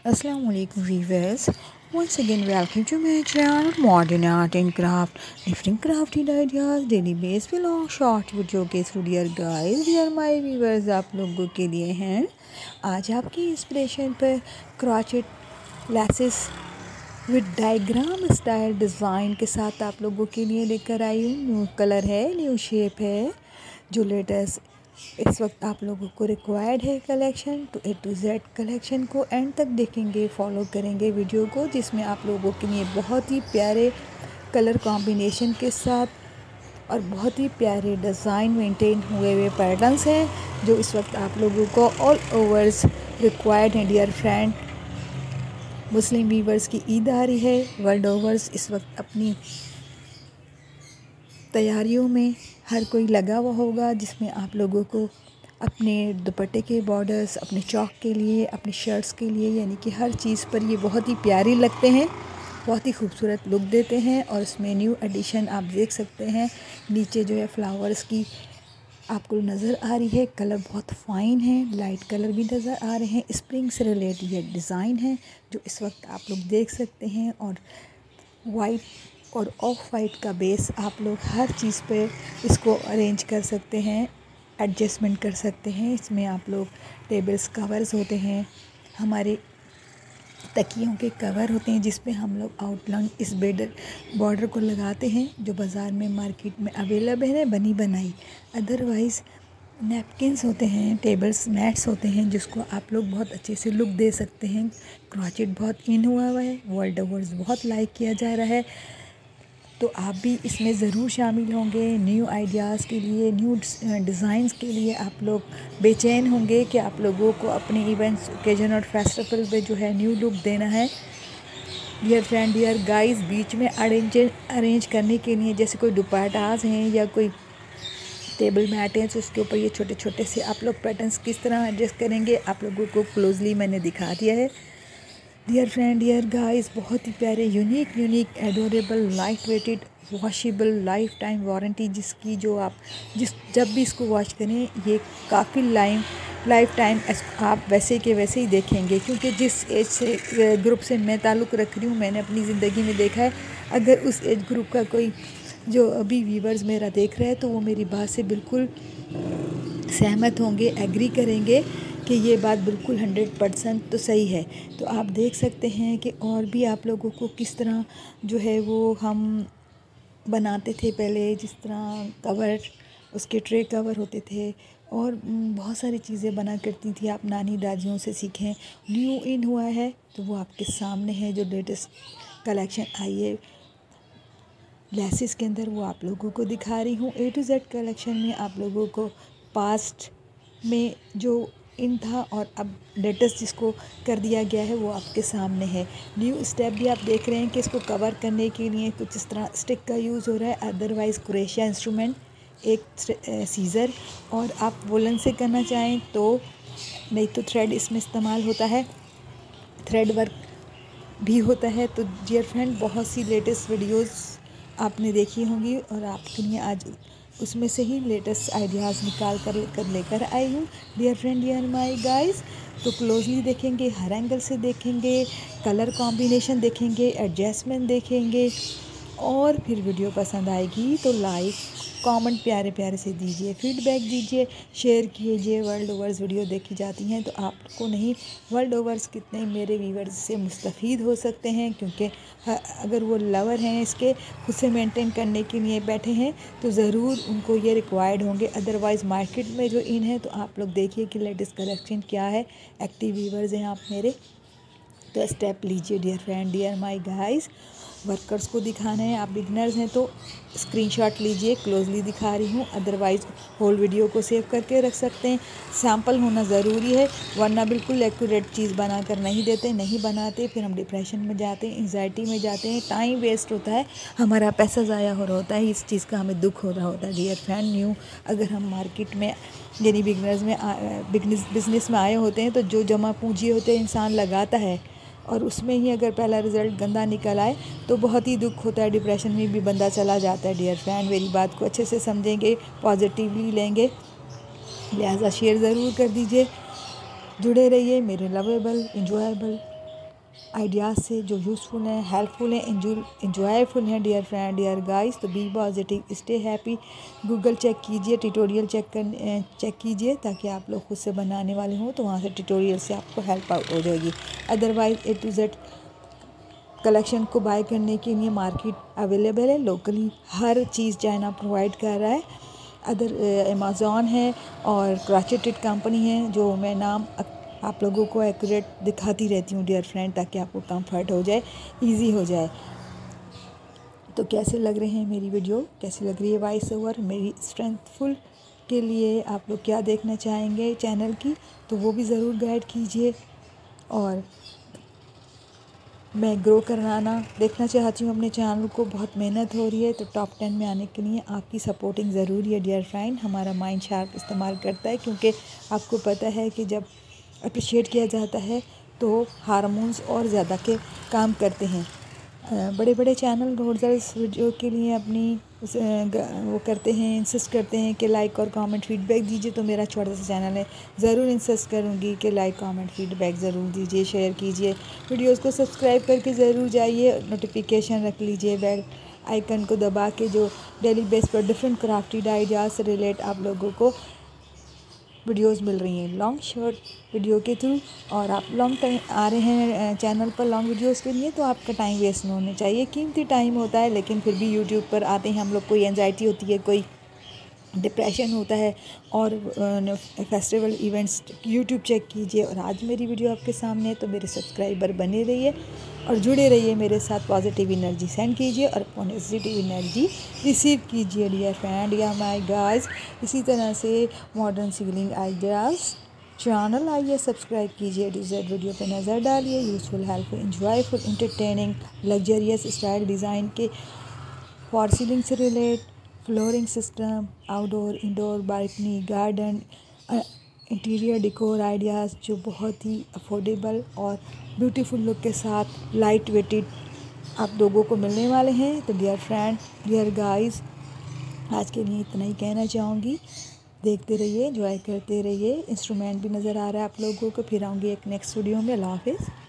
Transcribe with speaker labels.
Speaker 1: Assalamualaikum viewers. Once again, welcome to my channel Modern Art and Craft. Different crafted ideas, daily base vlog, short video के through dear guys, dear my viewers आप लोगों के लिए हैं। आज आपकी inspiration पर crochet laces with diagram style design के साथ आप लोगों के लिए लेकर आई हूँ। न्यू कलर है, न्यू शेप है, जो लेटेस्ट इस वक्त आप लोगों को रिक्वायर्ड है कलेक्शन। तो A to Z कलेक्शन को एंड तक देखेंगे, फॉलो करेंगे वीडियो को, जिसमें आप लोगों के लिए बहुत ही प्यारे कलर कॉम्बिनेशन के साथ और बहुत ही प्यारे डिज़ाइन मेंटेन हुए हुए पैटर्न्स हैं, जो इस वक्त आप लोगों को ऑल ओवर्स रिक्वायर्ड हैं डियर फ्रेंड। मुस्लिम वीवर्स की ईद आ रही है, वर्ल्ड ओवर्स इस वक्त अपनी तैयारियों में हर कोई लगा हुआ होगा, जिसमें आप लोगों को अपने दुपट्टे के बॉर्डर्स, अपने चौक के लिए, अपने शर्ट्स के लिए, यानी कि हर चीज़ पर ये बहुत ही प्यारी लगते हैं, बहुत ही खूबसूरत लुक देते हैं। और इसमें न्यू एडिशन आप देख सकते हैं, नीचे जो है फ्लावर्स की आपको नज़र आ रही है, कलर बहुत फ़ाइन है, लाइट कलर भी नज़र आ रहे हैं। स्प्रिंग से रिलेटेड ये डिज़ाइन है जो इस वक्त आप लोग देख सकते हैं, और वाइट और ऑफ वाइट का बेस आप लोग हर चीज़ पे इसको अरेंज कर सकते हैं, एडजस्टमेंट कर सकते हैं। इसमें आप लोग टेबल्स कवर्स होते हैं, हमारे तकियों के कवर होते हैं, जिस पे हम लोग आउटलाइन इस बॉर्डर को लगाते हैं, जो बाज़ार में मार्केट में अवेलेबल है बनी बनाई। अदरवाइज़ नैपकिन्स होते हैं, टेबल्स मैट्स होते हैं, जिसको आप लोग बहुत अच्छे से लुक दे सकते हैं। क्रॉचेट बहुत इन हुआ है, वर्ल्ड ओवर्स बहुत लाइक किया जा रहा है, तो आप भी इसमें ज़रूर शामिल होंगे। न्यू आइडियाज़ के लिए, न्यू डिज़ाइंस के लिए आप लोग बेचैन होंगे कि आप लोगों को अपने इवेंट्स, ओकेजन और फेस्टिवल पे जो है न्यू लुक देना है। डियर फ्रेंड, डियर गाइस, बीच में अरेंज करने के लिए जैसे कोई दुपट्टास हैं या कोई टेबल मैट हैं, तो उसके ऊपर ये छोटे छोटे से आप लोग पैटर्न्स किस तरह एडजस्ट करेंगे, आप लोगों को क्लोजली मैंने दिखा दिया है। डियर फ्रेंड, डियर गाइस, बहुत ही प्यारे, unique adorable, light weighted, washable, life time warranty, जिसकी जो आप जब भी इसको वॉश करें ये काफ़ी लाइफ टाइम आप वैसे के वैसे ही देखेंगे। क्योंकि जिस एज से ग्रुप से मैं ताल्लुक़ रख रही हूँ, मैंने अपनी ज़िंदगी में देखा है, अगर उस एज ग्रुप का कोई जो अभी व्यूवर्स मेरा देख रहा है, तो वो मेरी बात से बिल्कुल सहमत होंगे, एग्री करेंगे कि ये बात बिल्कुल 100% तो सही है। तो आप देख सकते हैं कि और भी आप लोगों को किस तरह जो है वो हम बनाते थे पहले, जिस तरह कवर, उसके ट्रे कवर होते थे, और बहुत सारी चीज़ें बना करती थी, आप नानी दादियों से सीखें। न्यू इन हुआ है तो वो आपके सामने है, जो लेटेस्ट कलेक्शन आई है लेसेस के अंदर, वो आप लोगों को दिखा रही हूँ। A to Z कलेक्शन में आप लोगों को पास्ट में जो इन था और अब लेटेस्ट जिसको कर दिया गया है, वो आपके सामने है। न्यू स्टेप भी आप देख रहे हैं कि इसको कवर करने के लिए कुछ इस तरह स्टिक का यूज़ हो रहा है, अदरवाइज़ क्रोशिया इंस्ट्रूमेंट, एक सीज़र, और आप वुलन से करना चाहें तो, नहीं तो थ्रेड इसमें इस्तेमाल होता है, थ्रेड वर्क भी होता है। तो डियर फ्रेंड, बहुत सी लेटेस्ट वीडियोस आपने देखी होंगी, और आपके लिए आज उसमें से ही लेटेस्ट आइडियाज़ निकाल कर लेकर आई हूँ। Dear friend, dear my guys, तो क्लोजली देखेंगे, हर एंगल से देखेंगे, कलर कॉम्बिनेशन देखेंगे, एडजस्टमेंट देखेंगे, और फिर वीडियो पसंद आएगी तो लाइक कमेंट प्यारे प्यारे से दीजिए, फीडबैक दीजिए, शेयर कीजिए। वर्ल्ड ओवर्स वीडियो देखी जाती हैं तो आपको नहीं, वर्ल्ड ओवर्स कितने मेरे व्यूवर्स से मुस्तफ़ीद हो सकते हैं, क्योंकि अगर वो लवर हैं इसके, खुद से मेंटेन करने के लिए बैठे हैं, तो ज़रूर उनको ये रिक्वायर्ड होंगे। अदरवाइज़ मार्केट में जो इन है, तो आप लोग देखिए कि लेटेस्ट कलेक्शन क्या है। एक्टिव व्यूवर्स हैं आप मेरे, तो स्टेप लीजिए dear friend, dear my guys. Workers को दिखाना है, आप बिगनर्स हैं तो स्क्रीनशॉट लीजिए, क्लोजली दिखा रही हूँ, अदरवाइज़ होल वीडियो को सेव करके रख सकते हैं। सैम्पल होना ज़रूरी है, वरना बिल्कुल एक्यूरेट चीज़ बना कर नहीं देते, नहीं बनाते, फिर हम डिप्रेशन में जाते हैं, एंजाइटी में जाते हैं, टाइम वेस्ट होता है, हमारा पैसा ज़ाया हो रहा होता है, इस चीज़ का हमें दुख हो रहा होता है। डियर फ्रेंड, न्यू अगर हम मार्केट में यानी बिजनेस में आए होते हैं, तो जो जमा पूंजी होते हैं इंसान लगाता है, और उसमें ही अगर पहला रिज़ल्ट गंदा निकल आए तो बहुत ही दुख होता है, डिप्रेशन में भी बंदा चला जाता है। डियर फ्रेंड, मेरी बात को अच्छे से समझेंगे, पॉजिटिवली लेंगे, लिहाजा शेयर ज़रूर कर दीजिए, जुड़े रहिए मेरे लवेबल, इंजॉयबल आइडियाज़ से जो यूज़फुल हैं, हेल्पफुल हैं, इंजॉयफुल हैं डियर फ्रेंड, डियर गाइस। तो be positive, stay happy. Google check कीजिए, ट्यूटोरियल चेक कीजिए ताकि आप लोग खुद से बनाने वाले हों तो वहाँ से ट्यूटोरियल से आपको हेल्प आउट हो जाएगी। Otherwise A to Z collection को बाय करने के लिए मार्केट अवेलेबल है। लोकली हर चीज़ चाइना प्रोवाइड कर रहा है। अमेज़ॉन है और क्रॉचेटेड कंपनी है जो मैं नाम आप लोगों को एक्यूरेट दिखाती रहती हूँ डियर फ्रेंड, ताकि आपको कंफर्ट हो जाए, इजी हो जाए। तो कैसे लग रहे हैं मेरी वीडियो, कैसी लग रही है वॉइस ओवर मेरी स्ट्रेंथफुल के लिए? आप लोग क्या देखना चाहेंगे चैनल की तो वो भी ज़रूर गाइड कीजिए। और मैं ग्रो कराना देखना चाहती हूँ अपने चैनल को, बहुत मेहनत हो रही है। तो टॉप 10 में आने के लिए आपकी सपोर्टिंग ज़रूरी है डियर फ्रेंड। हमारा माइंड शार्प इस्तेमाल करता है, क्योंकि आपको पता है कि जब अप्रिशिएट किया जाता है तो हार्मोन्स और ज़्यादा के काम करते हैं। बड़े बड़े चैनल रोज़र्स वीडियो के लिए अपनी वो करते हैं, इंसिस्ट करते हैं कि लाइक और कमेंट फीडबैक दीजिए। तो मेरा छोटा सा चैनल है, ज़रूर इंसिस्ट करूँगी कि लाइक कमेंट फीडबैक ज़रूर दीजिए, शेयर कीजिए, वीडियोस को सब्सक्राइब करके ज़रूर जाइए, नोटिफिकेशन रख लीजिए, बेल आइकन को दबा के, जो डेली बेस पर डिफरेंट क्राफ्टेड आइडियाज़ से रिलेट आप लोगों को वीडियोस मिल रही हैं लॉन्ग शॉर्ट वीडियो के थ्रू। और आप लॉन्ग टाइम आ रहे हैं चैनल पर लॉन्ग वीडियोस के लिए, तो आपका टाइम वेस्ट नहीं होना चाहिए। कीमती टाइम होता है, लेकिन फिर भी यूट्यूब पर आते हैं हम लोग, कोई एंजाइटी होती है, कोई डिप्रेशन होता है, और फेस्टिवल इवेंट्स यूट्यूब चेक कीजिए। और आज मेरी वीडियो आपके सामने है, तो मेरे सब्सक्राइबर बने रहिए और जुड़े रहिए मेरे साथ। पॉजिटिव एनर्जी सेंड कीजिए और पॉजिटिव एनर्जी रिसीव कीजिए डियर फ्रेंड या माय गाइस। इसी तरह से मॉडर्न सीलिंग आइडियाज़ चैनल आइए, सब्सक्राइब कीजिए, डिज़र्ट वीडियो पे नज़र डालिए। Useful, helpful, enjoyful, entertaining, luxurious style design के फॉर सीलिंग से relate, flooring system, outdoor indoor balcony garden, interior decor ideas जो बहुत ही अफोर्डेबल और ब्यूटीफुल लुक के साथ लाइट वेटेड आप लोगों को मिलने वाले हैं। तो डियर फ्रेंड, डियर गाइस, आज के लिए इतना ही कहना चाहूँगी। देखते रहिए, एंजॉय करते रहिए। इंस्ट्रूमेंट भी नज़र आ रहा है आप लोगों को। फिर आऊँगी एक नेक्स्ट वीडियो में। अल्लाह हाफिज़।